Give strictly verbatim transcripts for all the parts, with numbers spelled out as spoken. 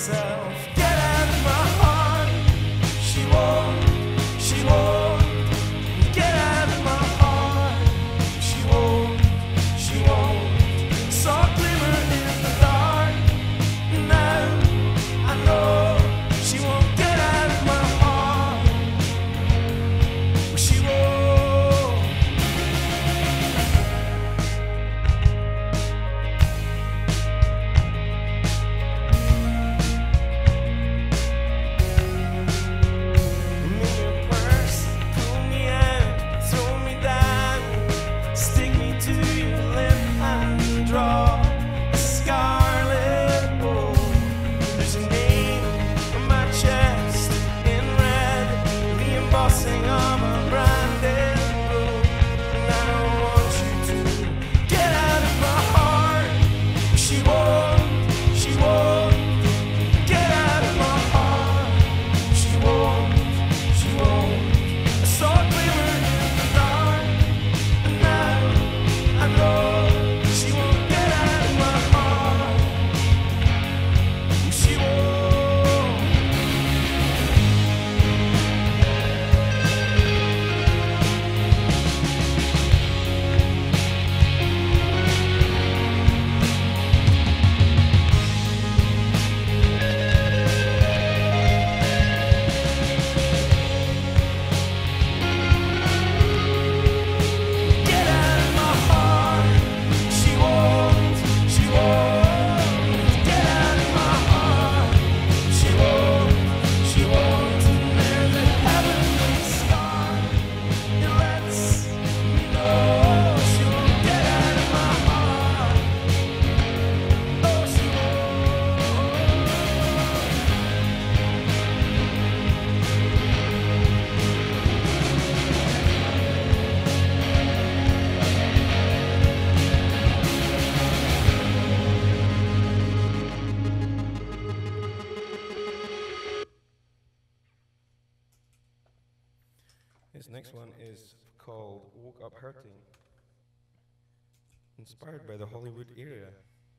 myself, get out of my heart. She won't, she won't, get out of my heart. She won't, she won't, saw a glimmer in the dark. Now I know she won't get out of my heart. She won't. This next one is called Woke Up Hurting, inspired by the Hollywood area.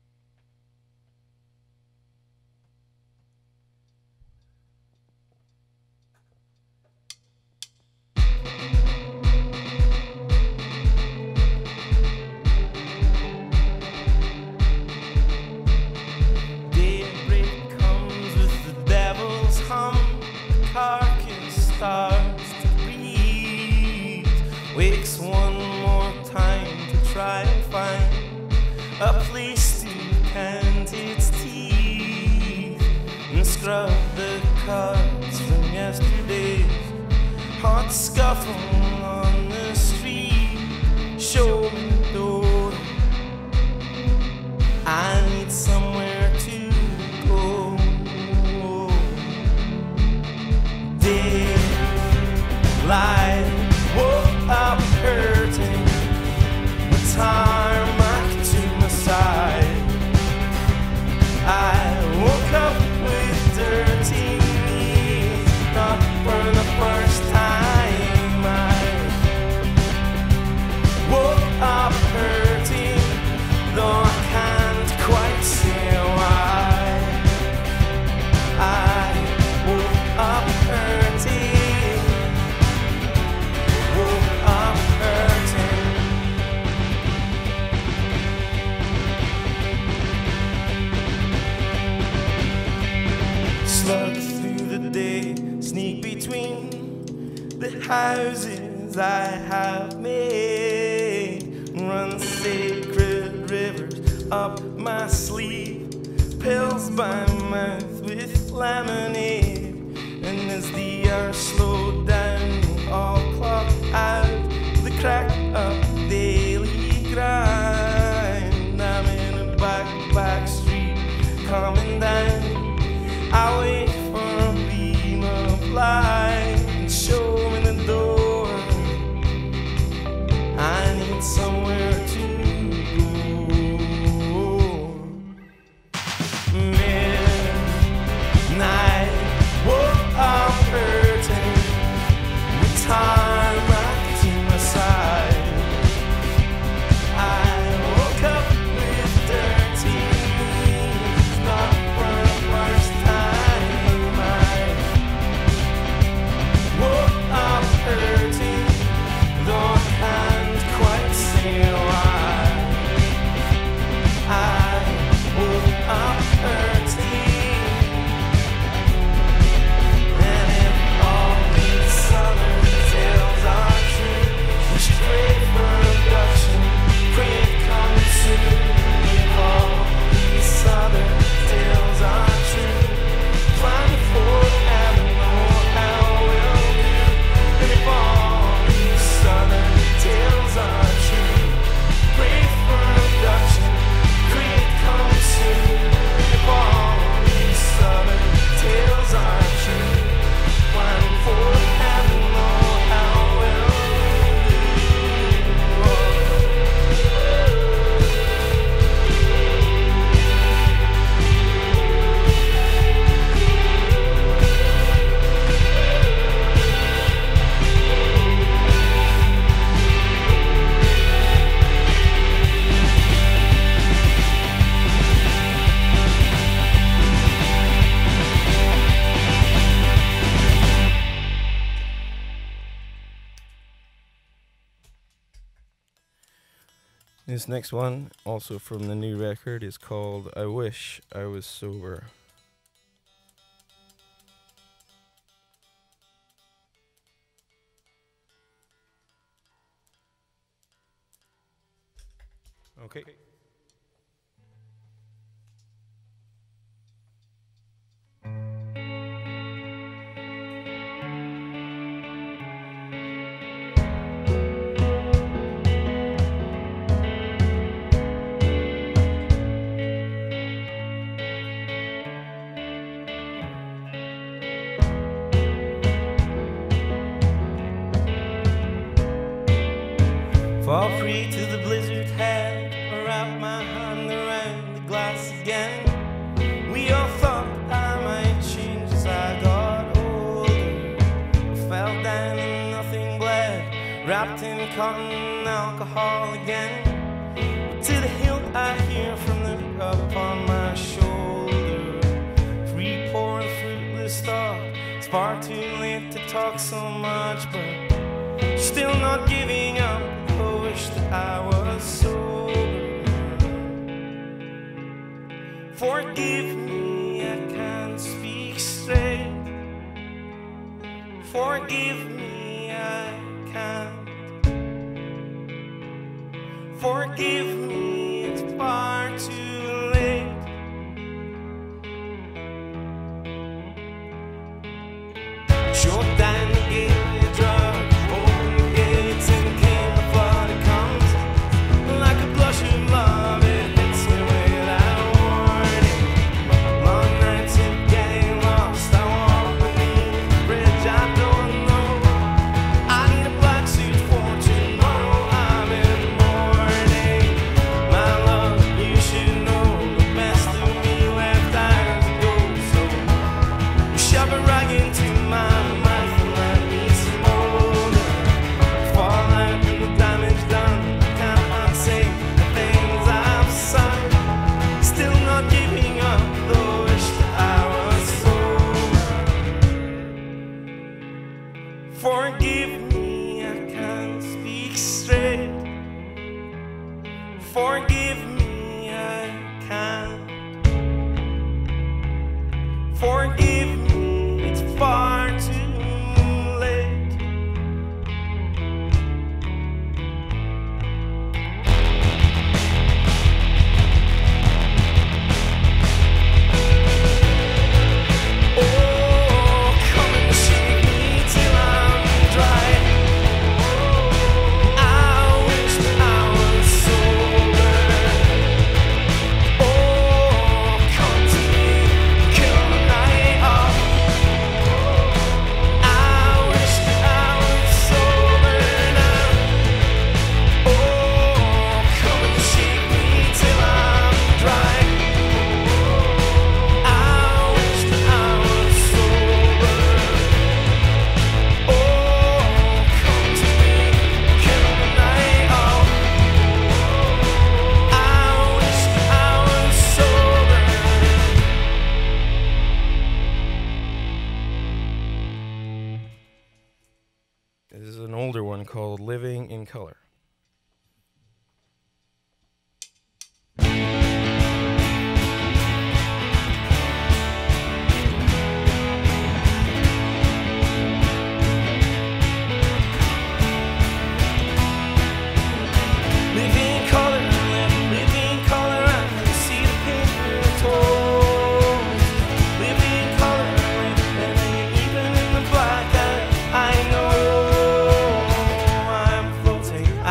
Daybreak comes with the devil's hum, the carcass starts to breathe, wakes one more time to try and find a place to plant its teeth and scrub the cuts from yesterday's hot scuffle on the street. Show me the door, I need somewhere to go. Daylight woke up hurting, the tarmac to my side. I woke up with dirty knees, not for the first time. I woke up hurting, though I can't quite say why. I woke up hurting, woke up hurting. Slug through the day, sneak between the houses I have made, run sacred rivers up my sleeve, pills by mouth with lemonade. And as the hours slow down, they all clock out the crack of daily grind. I'm in a back, back street, coming down. I wait for a beam of light and show me the door. I need somewhere to go. Midnight This next one, also from the new record, is called I Wish I Was Sober. Okay. Fall free to the blizzard head, or wrap my hand around the glass again. We all thought I might change as I got older. I fell down and nothing bled, wrapped in cotton and alcohol again. To the hilt I hear from the rub upon my shoulder. Free pour the fruitless thought, it's far too late to talk so much, but still not giving up. I wish that I was sober. Forgive me, I can't speak straight. Forgive me, I can't. Forgive me, it's far too late. Shut down the gateway drug, open the gates and came the flood. It comes like a blush of love, it hits me without warning. Long nights of getting lost, I walk beneath the bridge I don't know. I need a black suit for tomorrow, I'm in mourning. My love, you should know the best of me left hours ago. So you shove a rag into my mouth and let me smolder. Fall out and the damage done, can't unsay the things I've sung. Still not giving up, though wish that I was sober. Forgive me, I can't speak straight. Forgive me, I can't. Forgive me, it's far too late. Oh, come and shake me till I'm dry. I wish that I was sober. Oh, come to me, kill the night off. I wish that I was sober now. Oh, come and shake me till I'm dry. I wish that I was sober. Oh, come to me, kill the night off. I wish that I was sober. This is an older one called Living in Color. Living color, living color, I can see the paper toes. Living color, and even in the black, I, I know I'm floating,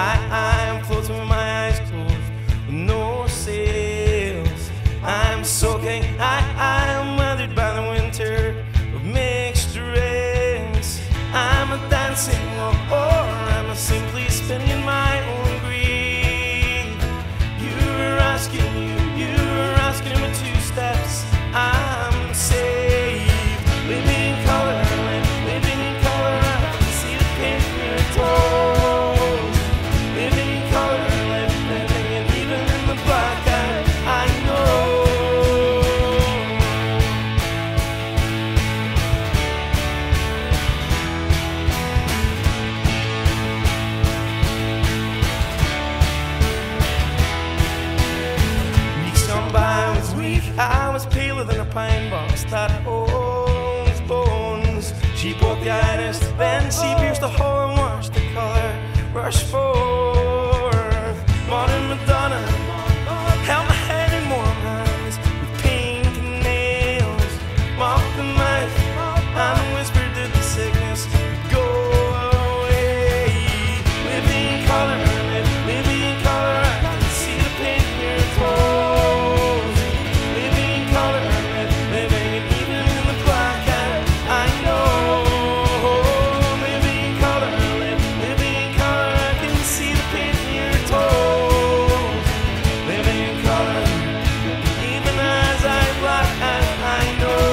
that hole in his bones. She broke the iris, then she pierced the hole and watched the color rush forth. Modern Madonna held my head in warm hands with pink nails, mopped the mouth and whispered that the sickness would go away. Living color, living color, I can see the paint in your toes. Living color, living it even in the black cat, I know. Living color, living color, I can see the paint in your toes. Living color, even as I black and I know.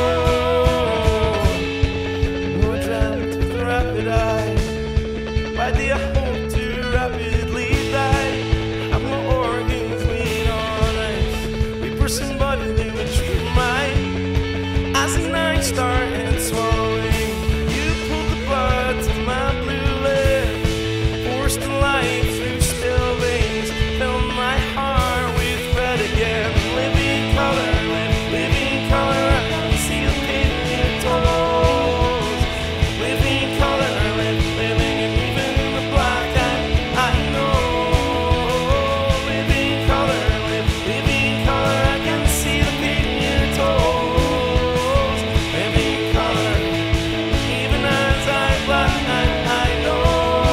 No dreamt of the rapid eye, why do I hope to rapidly die? Have no organs lean on ice, we were somebody they would treat mine. As the night started swallowing, you pulled the blood to my blue lip, forced the light through still veins, filled my heart with red again. Living color, living color, I can see the pain in your toes. Living color, living it even in the black eye, I know. Living color, living color, I can see the pain in your toes. Living color, even as I black and I know.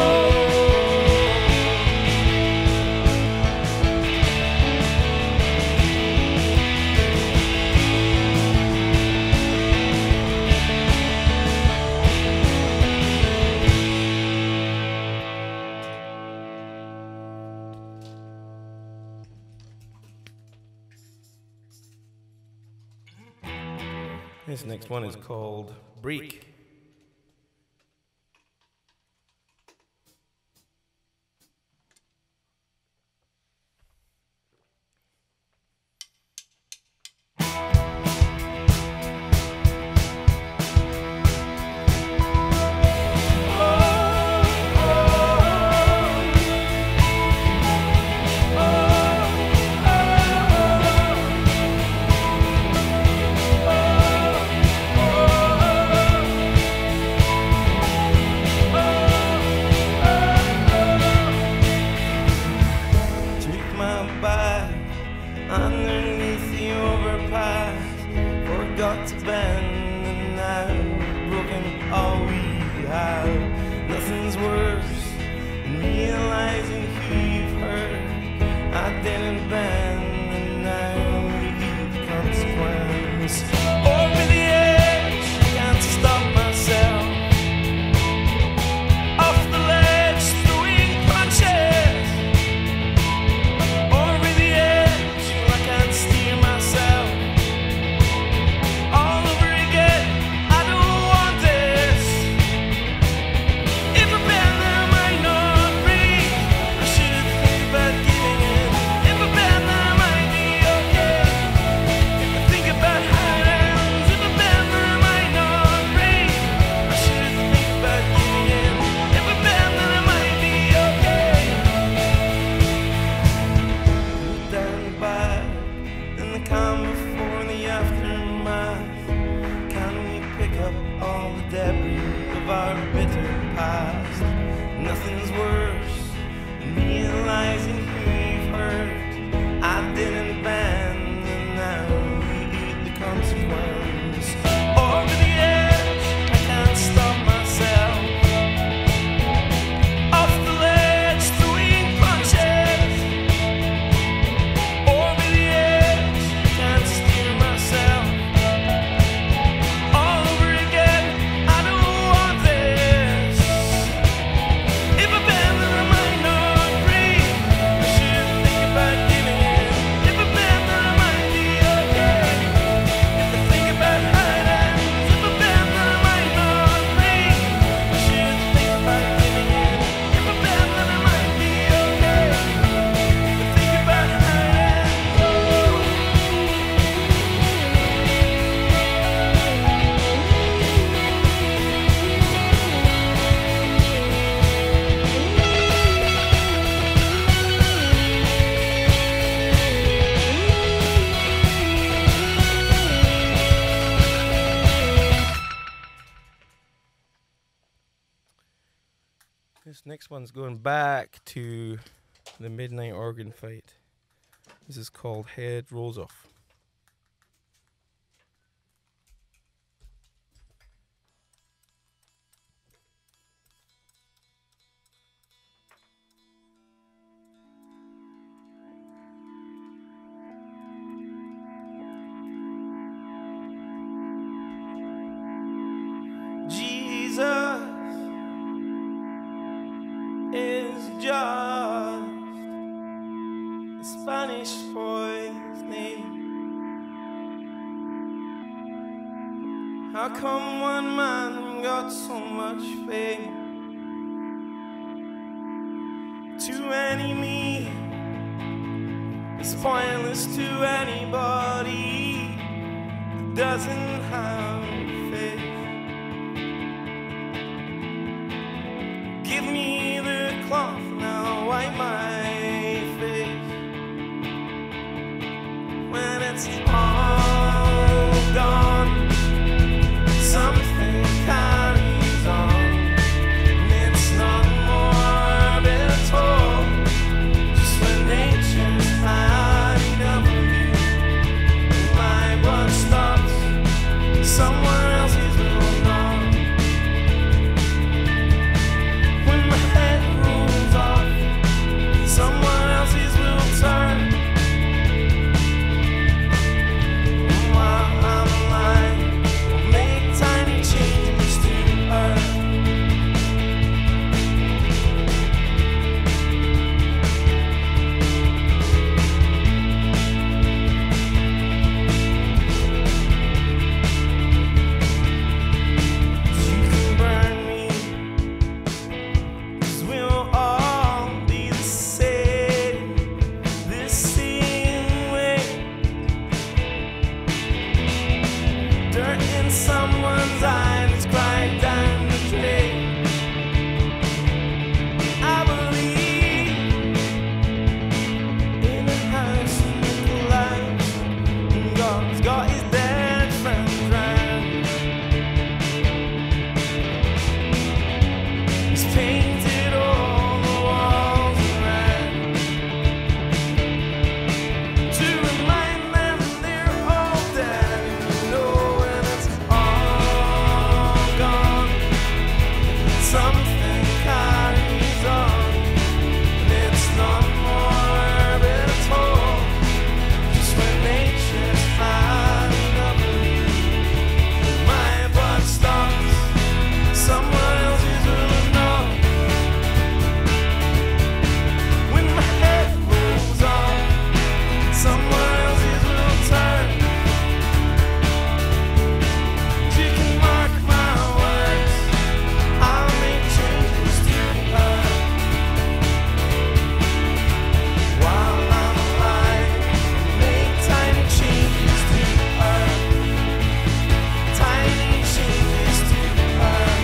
This next one is called Break. Took my bike underneath the overpass, forgot to bend, and now broken all we have. Nothing's worse than realizing who you've hurt. I didn't bend, and now we eat the consequence. Over the edge, can't stop myself. Off the ledge, throwing punches. Over the edge, I can't steer myself. All over again, I don't want this. If I bend, I might not breathe. I should think about giving in. If I bend, I This next one's going back to the midnight organ fight. This is called Head Rolls Off. Jesus is just a Spanish boy's name. How come one man got so much fame? To any me, it's pointless to anybody that doesn't have faith. Give me the cloth, now wipe my face. When it's all gone, something carries on. And it's not more at all. Just when nature's had enough of you, and my blood stops, someone else's will not. When my head rolls off, someone else's will turn. And while I'm alive, I'll make tiny changes to earth. You can burn me, 'cause we'll all be the same, the same way. Dirt in someone's eyes, cry down the drain. I believe in a house in the clouds, and God's got his dead friends round. He's painted all the walls around to remind them they're all dead. And you know when it's all gone, something carries on. And it's not morbid at all. Just when nature's had enough of you, my blood stops, someone else's will not. When my head rolls off, someone else's will turn. You can mark my words, I'll make changes to earth. While I'm alive, I'll make tiny changes to earth. Tiny changes to earth.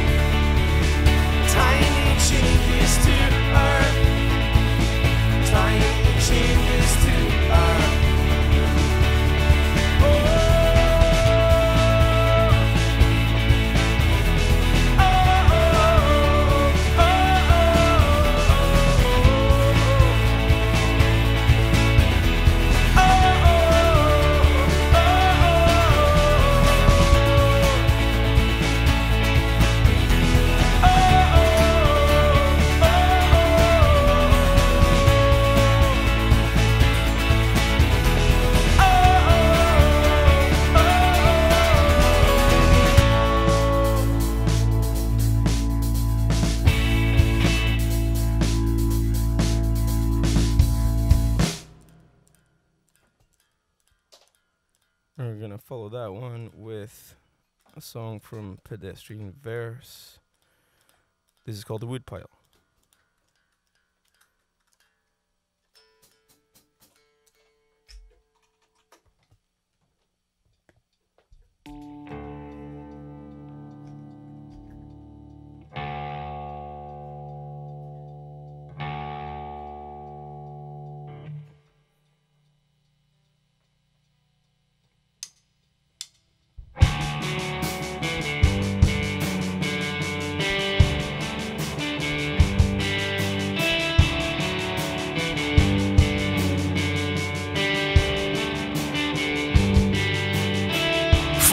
Tiny changes to earth. Tiny changes to earth. Oh, oh, oh, We're gonna follow that one with a song from Pedestrian Verse. This is called The Woodpile. oh.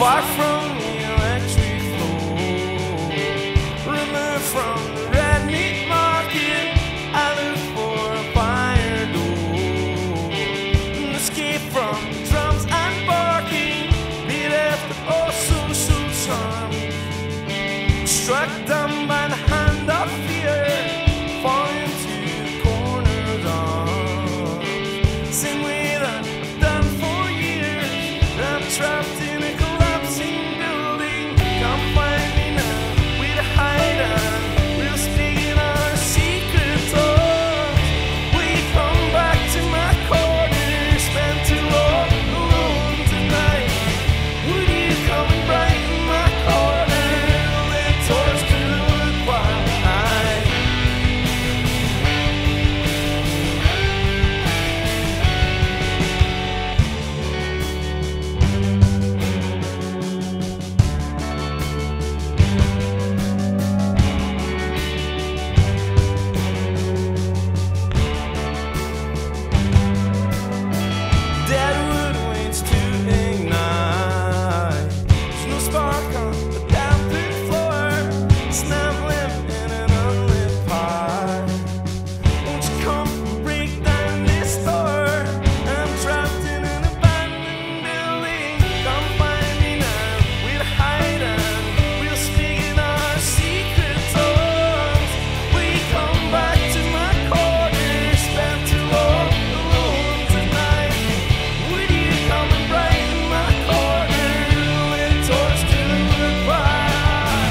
far from the electric floor, removed from the red meat market. I look for a fire door, an escape from drums and barking, bereft of all social charm, struck down by the hand of fear, fall into the corner's arms. Same way that I've done for years, I'm trapped in a collapsing building. Come find me now, we'd hide and we'll speak in our secret talks. We come back to my corner, spend too long alone tonight. Would you come and brighten my corner, lit torch to the woodpile? Dead wood waits to ignite. There's no spark on the dampened floor. Snap limp in an unlit pie. Won't you come break down this door? I'm trapped in an abandoned building. Come find me now, we'll hide and we'll speak in our secret talks. We come back to my corner, spend too long alone tonight. Would you come and brighten my corner, lit torch to the woodpile?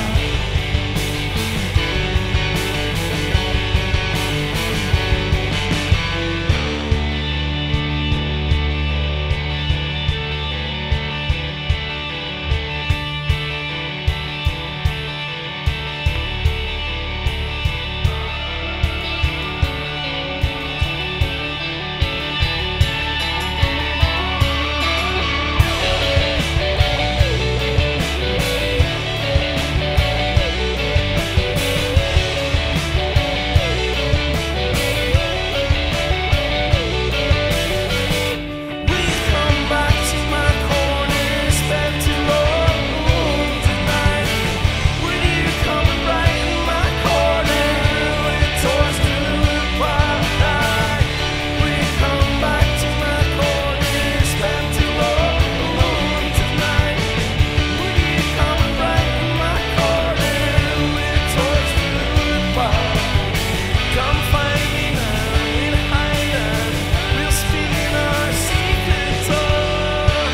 We come back to my corner, spend too long alone tonight. Would you come and brighten my corner, lit torch to the woodpile? We come back to my corner, spend too long alone tonight. Would you come and brighten my corner, lit torch to the woodpile? Come find me now, we'll hide and we'll speak in our secret talk.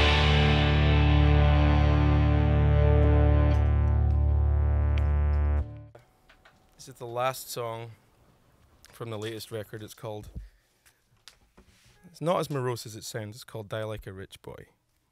This is the last song from the latest record. It's called, it's not as morose as it sounds, it's called Die Like a Rich Boy.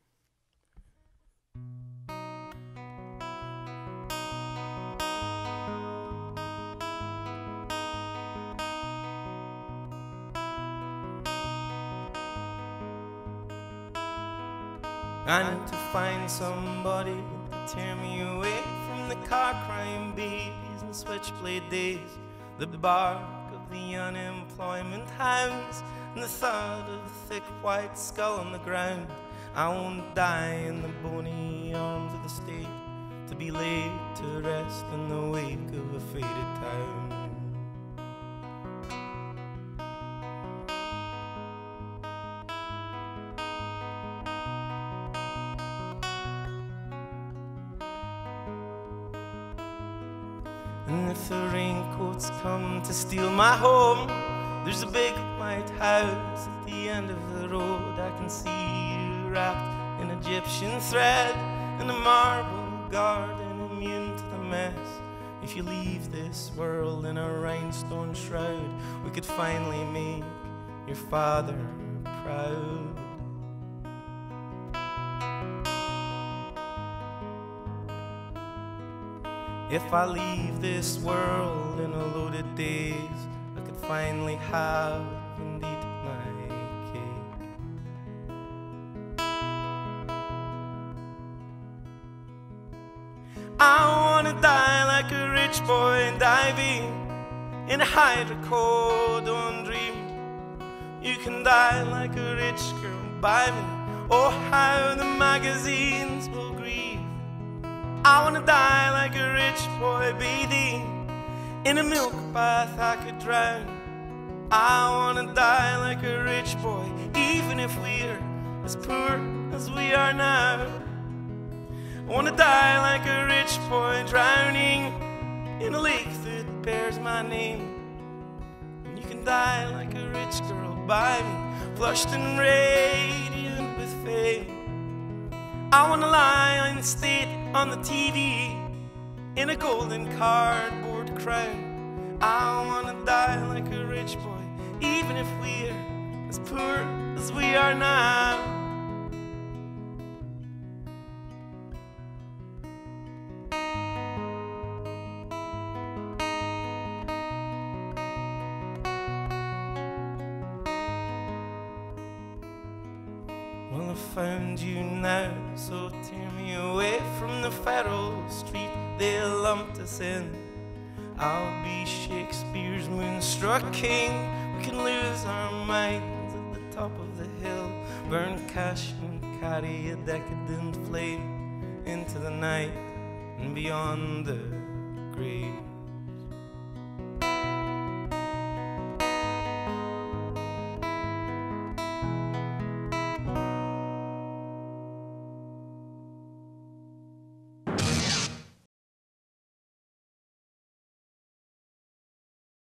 I need to find somebody to tear me away from the car crime babies and switchblade days, the bark of the unemployment hounds, and the thud of the thick white skull on the ground. I won't die in the bony arms of the state, to be laid to rest in the wake of a faded town. And if the raincoats come to steal my home, there's a big white house at the end of the road. I can see you wrapped in Egyptian thread in a marble garden, immune to the mess. If you leave this world in a rhinestone shroud, we could finally make your father proud. If I leave this world in a loaded daze, I could finally have and eat my cake. I wanna die like a rich boy diving in a hydrocodone dream. You can die like a rich girl by me. Oh, how the magazines will greet I wanna die like a rich boy bathing in a milk bath I could drown. I wanna die like a rich boy, even if we're as poor as we are now. I wanna die like a rich boy, drowning in a lake that bears my name. And you can die like a rich girl by me, flushed and radiant with fame. I wanna lie in state on the T V in a golden cardboard crown. I wanna die like a rich boy, even if we're as poor as we are now. Well, I found you now, so tear me away from the federal street they lumped us in. I'll be Shakespeare's moonstruck king. We can lose our minds at the top of the hill, burn cash and carry a decadent flame into the night and beyond the grave.